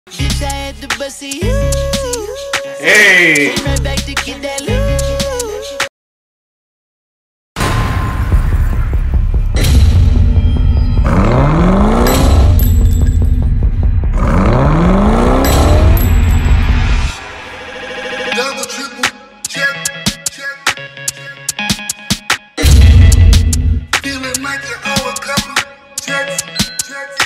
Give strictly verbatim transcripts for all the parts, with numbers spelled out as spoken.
Bitch, I had to bust it, you. Hey. Came right back to get that loot. Double, triple, check, check. Feeling like you owe a couple checks, checks.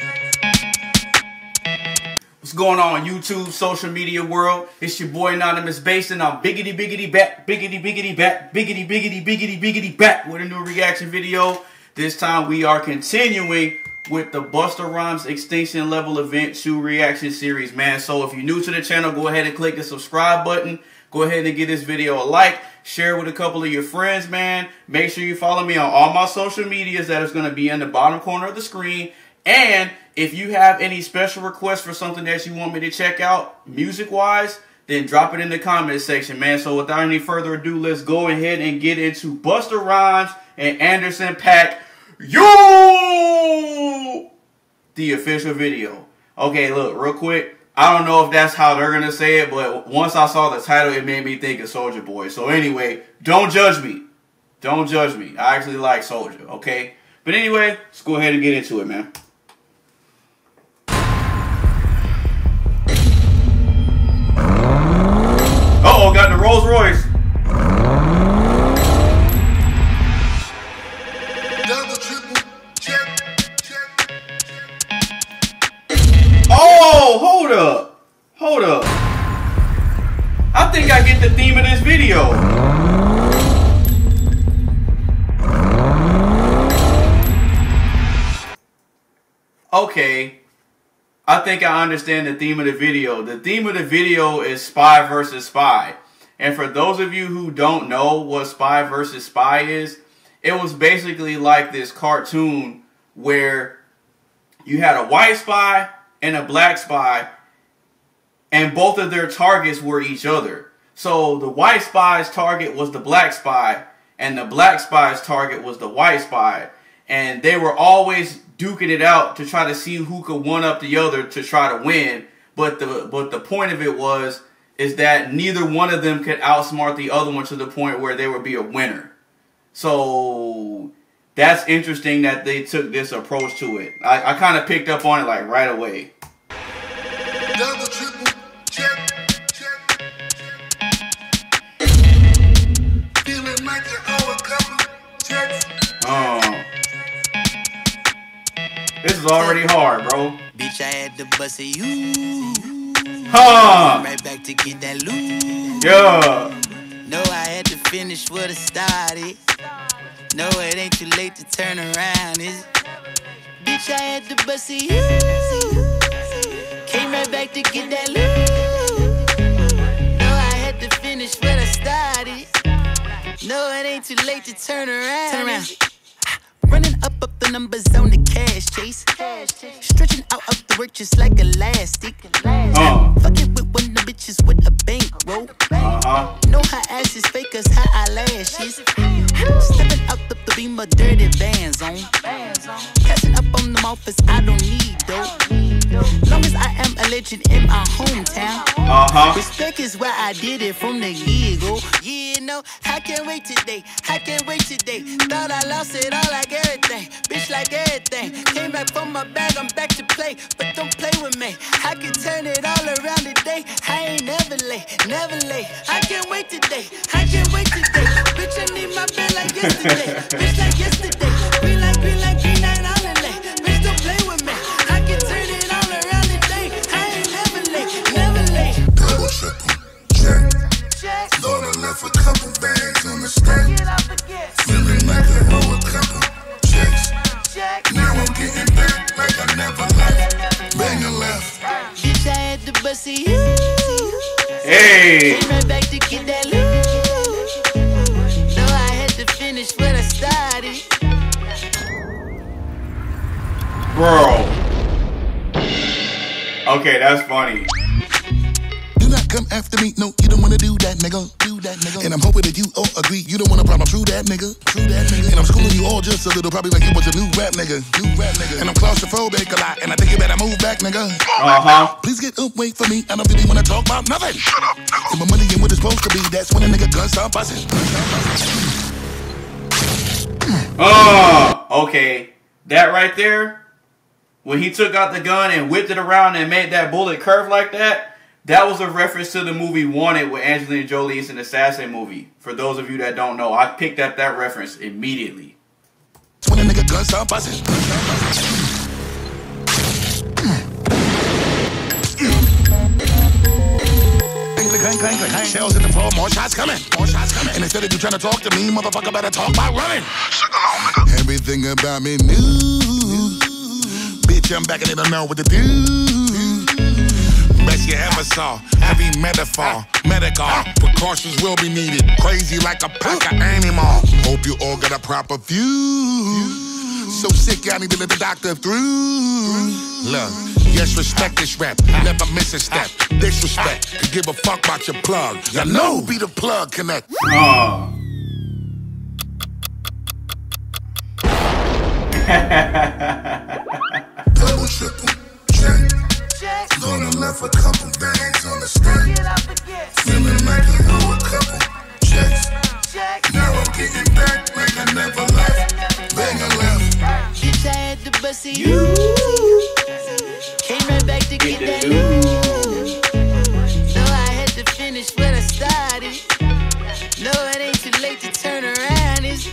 What's going on, YouTube, social media world? It's your boy Anonymous Bass, and I'm biggity biggity back, biggity biggity back, biggity biggity biggity biggity back with a new reaction video. This time we are continuing with the Busta Rhymes Extinction Level Event two reaction series, man. So if you're new to the channel, go ahead and click the subscribe button. Go ahead and give this video a like. Share it with a couple of your friends, man. Make sure you follow me on all my social medias that is going to be in the bottom corner of the screen. And if you have any special requests for something that you want me to check out music-wise, then drop it in the comment section, man. So without any further ado, let's go ahead and get into Busta Rhymes and Anderson .Paak, yo, the official video. Okay, look, real quick. I don't know if that's how they're going to say it, but once I saw the title, it made me think of Soulja Boy. So anyway, don't judge me. Don't judge me. I actually like Soulja, okay? But anyway, let's go ahead and get into it, man. Uh-oh, got the Rolls Royce. Double, triple, check, check. Oh, hold up. Hold up. I think I get the theme of this video. Okay. I think I understand the theme of the video. The theme of the video is Spy versus Spy. And for those of you who don't know what Spy versus Spy is, it was basically like this cartoon where you had a white spy and a black spy, and both of their targets were each other. So the white spy's target was the black spy, and the black spy's target was the white spy. And they were always duking it out to try to see who could one up the other to try to win. But the but the point of it was is that neither one of them could outsmart the other one to the point where there would be a winner. So that's interesting that they took this approach to it. I, I kind of picked up on it like right away. Double, triple, check, check. Feeling like you owe a couple checks. Um, this is already hard, bro. Bitch, I had to bust it, you. Huh? Right back to get that loot. Yeah. No, I had to finish what I started. No, it ain't too late to turn around, is it? Bitch, I had to bust it, you. Came right back to get that loot. No, I had to finish what I started. No, it ain't too late to turn around. Turn around. Running up up the numbers on the cash chase. Stretching out up the work just like elastic. Uh. Fucking with one of the bitches with a bankroll. Uh-huh. Know her ass is fake as her eyelashes. Stepping out the, the beam of dirty Vans on. Catching up on them offers I don't need though. Long as I am a legend in my hometown. Uh-huh. Respect is where I did it from the get-go. Yeah, no, I can't wait today. I can't wait today. Thought I lost it all like everything. Bitch like everything. Came back from my bag, I'm back to play. But don't play with me. I can turn it all around today. I ain't never late, never late. I can't wait today. I can't wait today. Bitch, I need my bed like yesterday. Bitch like yesterday. Green like green like green night on the lake. Bitch, don't play with me. I can turn it all around today. I ain't never late, never late. Double, triple, check. Thought I left a couple bags on the stand. Feeling like I owe a couple checks. Now I'm getting back like I never left. Bang a left. Bitch, I had to bust it, you. Hey. Came right back to get that loot. No, I had to finish what I started. Bro. Okay, that's funny. Do not come after me. No, you don't wanna do that, nigga. Do that, nigga. And I'm hoping that you all agree. You don't want a problem. True that, nigga. True that, nigga. And I'm schooling you all just a little, probably like you was a new rap nigga. New rap nigga. And I'm claustrophobic a lot, and I think you better move back, nigga. Uh huh. Please get up, wait for me. I don't really wanna talk about nothing. Shut up. If my money ain't what it's supposed to be, that's when a nigga gun start busting. Oh, okay. That right there, when he took out the gun and whipped it around and made that bullet curve like that, that was a reference to the movie Wanted with Angelina Jolie. It's an assassin movie. For those of you that don't know, I picked up that reference immediately. When a nigga gun start busting. Clang, clang, clang, clang. Shells at the floor, more shots coming, more shots coming. And instead of you trying to talk to me, motherfucker better talk by running. Everything about me new. Bitch, I'm back and they don't know what to do. Best you ever saw, heavy metaphor, medical precautions will be needed. Crazy like a pack of animal. Hope you all got a proper view. So sick, y'all need to let the doctor through. Look, yes, respect this rap, never miss a step. Disrespect, could give a fuck about your plug. Y'all know be the plug connect. Oh. Double, triple, check. Gonna left a couple bags on the stack. Feeling like I owe a couple checks. Now I'm getting back like I never left. Bang a left. Bitch, I had to bust it. You came right back to get that loot. No, I had to finish what I started. No, it ain't too late to turn around. It's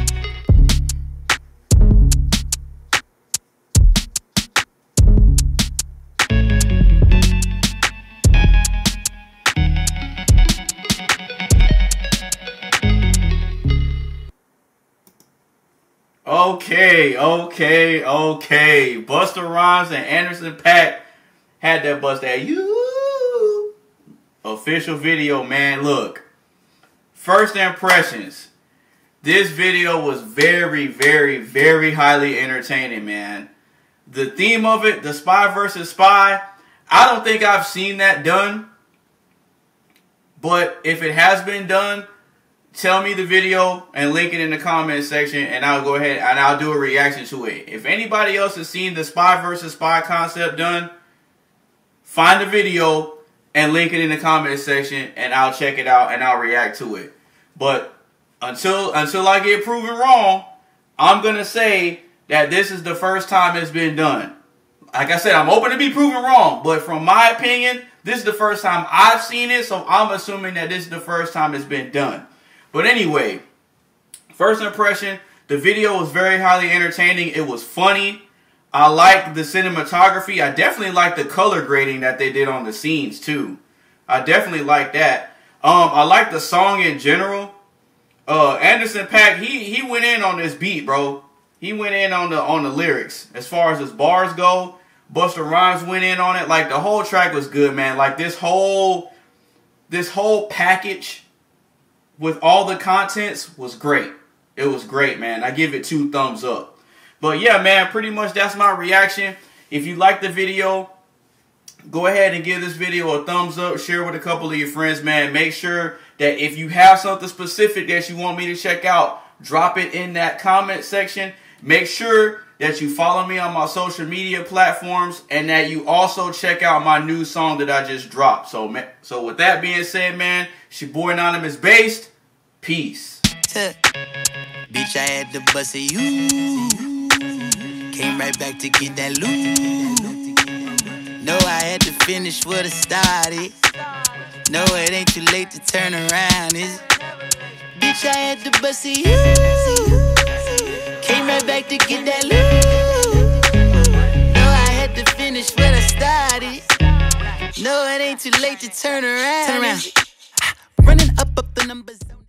Okay, okay, okay. Busta Rhymes and Anderson .Paak had that bust that you official video, man. Look, first impressions. This video was very, very, very highly entertaining, man. The theme of it, the spy versus spy, I don't think I've seen that done. But if it has been done, tell me the video and link it in the comment section, and I'll go ahead and I'll do a reaction to it. If anybody else has seen the spy versus spy concept done, find the video and link it in the comment section, and I'll check it out and I'll react to it. But until until I get proven wrong, I'm gonna say that this is the first time it's been done. Like I said, I'm open to be proven wrong, but from my opinion, this is the first time I've seen it, so I'm assuming that this is the first time it's been done. But anyway, first impression, the video was very highly entertaining. It was funny. I liked the cinematography. I definitely liked the color grading that they did on the scenes too. I definitely liked that. Um, I liked the song in general. Uh, Anderson .Paak, he he went in on this beat, bro. He went in on the on the lyrics. As far as his bars go, Busta Rhymes went in on it. Like, the whole track was good, man. Like, this whole this whole package with all the contents was great. It was great, man. I give it two thumbs up. But yeah, man, pretty much that's my reaction. If you like the video, go ahead and give this video a thumbs up. Share with a couple of your friends, man. Make sure that if you have something specific that you want me to check out, drop it in that comment section. Make sure that you follow me on my social media platforms, and that you also check out my new song that I just dropped. So, man, so with that being said, man, it's your boy Anonymous Based. Peace. Bitch, I had to bust it. You came right back to get that loot. No, I had to finish what I started. No, it ain't too late to turn around. It's bitch, I had to bust it. You came right back to get that loot. No, I had to finish what I started. No, it ain't too late to turn around. Turn around. Running up up the numbers.